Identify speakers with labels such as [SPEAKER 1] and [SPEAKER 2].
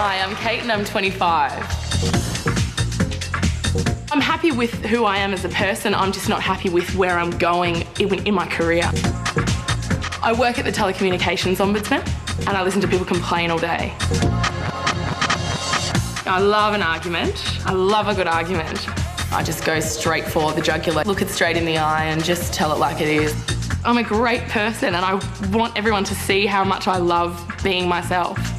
[SPEAKER 1] Hi, I'm Kate and I'm 25. I'm happy with who I am as a person, I'm just not happy with where I'm going in my career. I work at the Telecommunications Ombudsman and I listen to people complain all day. I love an argument. I love a good argument. I just go straight for the jugular, look it straight in the eye and just tell it like it is. I'm a great person and I want everyone to see how much I love being myself.